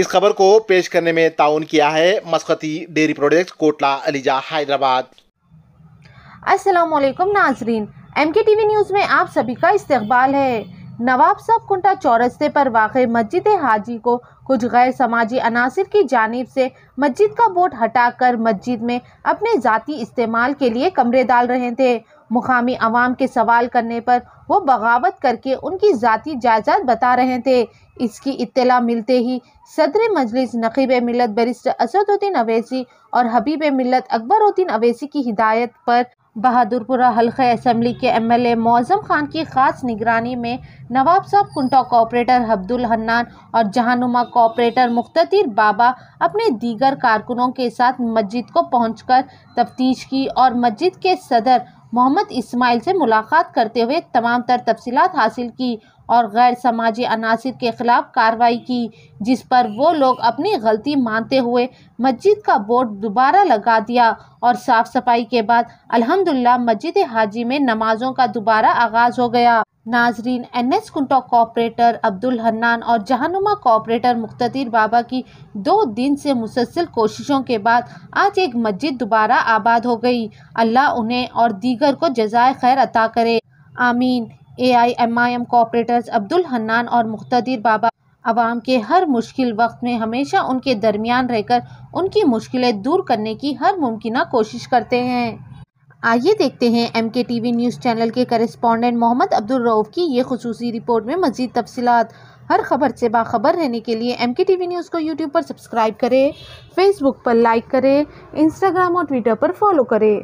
इस खबर को पेश करने में ताउन किया है मस्कती डेयरी प्रोडक्ट्स, कोटला अलीजा, हैदराबाद। अस्सलामुअलैकुम नाजरीन, MKTV न्यूज़ में आप सभी का इस्तकबाल है। नवाब साहब कुंटा चौरस्ते पर वाक़े मस्जिद हाजी को कुछ गैर समाजी अनासिर की जानिब से मस्जिद का बोर्ड हटाकर मस्जिद में अपने ज़ाती इस्तेमाल के लिए कमरे डाल रहे थे। मुकामी अवाम के सवाल करने पर वो बगावत करके उनकी ज़ाती जायदाद बता रहे थे। इसकी इत्तला मिलते ही सदर मजलिस नकीब मिल्लत बैरिस्टर असदुद्दीन अवैसी और हबीब मिल्लत अकबरुद्दीन अवैसी की हिदायत पर बहादुरपुरा हल्का असम्बली के MLA मौज़म खान की खास निगरानी में नवाब साहब कुंटा कॉपरेटर अब्दुल हन्नान और जहानुमा कॉपरेटर मुख्तदिर बाबा अपने दीगर कारकुनों के साथ मस्जिद को पहुंचकर तफ्तीश की और मस्जिद के सदर मोहम्मद इस्माइल से मुलाकात करते हुए तमाम तर तफसीलात हासिल की और गैर समाजी अनासिर के खिलाफ कार्रवाई की, जिस पर वो लोग अपनी गलती मानते हुए मस्जिद का बोर्ड दोबारा लगा दिया और साफ सफाई के बाद अल्हम्दुलिल्लाह मस्जिद हाजी में नमाजों का दोबारा आगाज हो गया। नाजरीन, NS कुंटा कॉपरेटर अब्दुल हन्नान और जहानुमा कॉपरेटर मुख्तदिर बाबा की 2 दिन से मुसलसल कोशिशों के बाद आज एक मस्जिद दोबारा आबाद हो गई। अल्लाह उन्हें और दीगर को जज़ाए खैर अता करे, आमीन। AIMIM कॉपरेटर्स अब्दुल हन्नान और मुख्तदिर बाबा अवाम के हर मुश्किल वक्त में हमेशा उनके दरमियान रहकर उनकी मुश्किलें दूर करने की हर मुमकिना कोशिश करते हैं। आइए देखते हैं MKTV न्यूज़ चैनल के करेस्पॉन्डेंट मोहम्मद अब्दुल रऊफ की ये खुसूसी रिपोर्ट में मज़ीद तफसीलात। हर खबर से बाखबर रहने के लिए MKTV न्यूज़ को यूट्यूब पर सब्सक्राइब करें, फेसबुक पर लाइक करें, इंस्टाग्राम और ट्विटर पर फॉलो करें।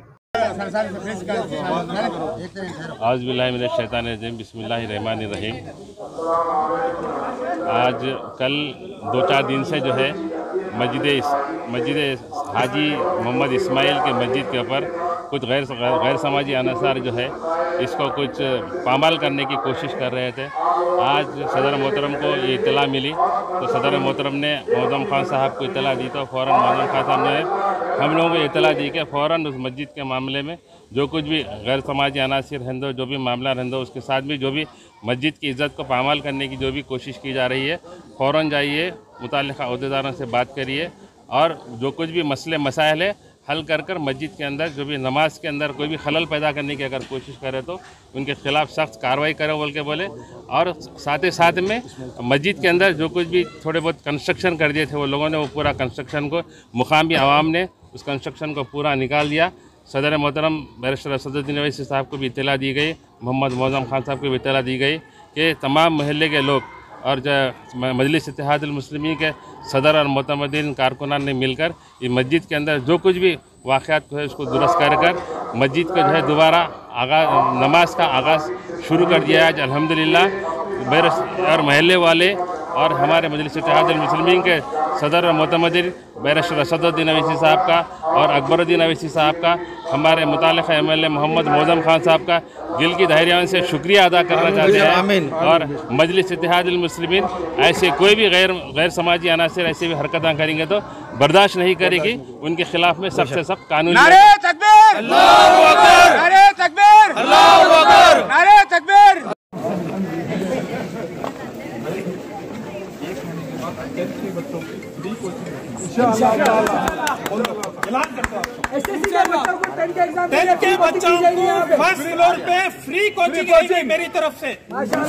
आज बिस्मिल्लाहिर्रहमानिर्रहीम, बिस्मिल्लाहिर्रहमानिर्रहीम। आज कल 2-4 दिन से जो है मस्जिद हाजी मोहम्मद इस्माइल के मस्जिद के ऊपर कुछ गैर समाजी अनासर जो है इसको कुछ पामाल करने की कोशिश कर रहे थे। आज सदर मोहतरम को ये इत्तला मिली तो सदर मोहतरम ने मौज़म खान साहब को इत्तला दी तो फ़ौरन मौज़म खान साहब ने हम लोगों को इत्तला दी कि फ़ौरन उस मस्जिद के मामले में जो कुछ भी गैर समाजी अनासिर रहंदो, जो भी मामला रहंदो, उसके साथ भी जो भी मस्जिद की इज़्ज़त को पामाल करने की जो भी कोशिश की जा रही है, फ़ौरन जाइए, मुताल्लिक़ा अहदेदारों से बात करिए और जो कुछ भी मसले मसाइल है हल कर मस्जिद के अंदर जो भी नमाज के अंदर कोई भी खलल पैदा करने की अगर कोशिश करे तो उनके खिलाफ सख्त कार्रवाई करें बोल के बोले। और साथ ही साथ में मस्जिद के अंदर जो कुछ भी थोड़े बहुत कंस्ट्रक्शन कर दिए थे वो लोगों ने वो पूरा कंस्ट्रक्शन को मुकामी आवाम ने उस कंस्ट्रक्शन को पूरा निकाल दिया। सदर मोहतरम बैरिस्टर असदुद्दीन अवैसी साहब को भी इत्तला दी गई, मोहम्मद मौज़म खान साहब को भी इत्तला दी गई कि तमाम महल्ले के लोग और जो मजलिस इत्तेहादुल मुस्लिमीन के सदर और मोतमदीन कारकुनान ने मिलकर ये मस्जिद के अंदर जो कुछ भी वाक़यात को है उसको दुरुस्त कर मस्जिद को जो है दोबारा नमाज का आगाज़ शुरू कर दिया है। आज अल्हम्दुलिल्लाह और महल्ले वाले और हमारे मजलिस इत्तेहादुल मुस्लिमीन के सदर और मोतमदीन बैरिस्टर असदुद्दीन अवैसी साहब का और अकबरुद्दीन अवैसी साहब का, हमारे मुताल्लिक़ MLA मोहम्मद मौज़म खान साहब का दिल की तहरीयान से शुक्रिया अदा करना चाहते हैं। और मजलिस इत्तेहादुल मुस्लिमीन ऐसे कोई भी गैर समाजी अनासिर ऐसे भी हरकतें करेंगे तो बर्दाश्त नहीं करेगी, उनके खिलाफ में सख्त से सख्त कानूनी नारे तकबीर, अल्लाहू अकबर, नारे तकबीर, अल्लाहू अकबर, नारे तकबीर। टेंथ के बच्चों को फर्स्ट फ्लोर पे फ्री कोचिंग रहेगी मेरी तरफ से।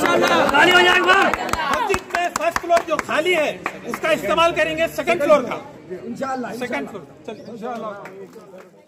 मस्जिद में फर्स्ट फ्लोर जो खाली है उसका इस्तेमाल करेंगे सेकंड फ्लोर का, सेकंड फ्लोर।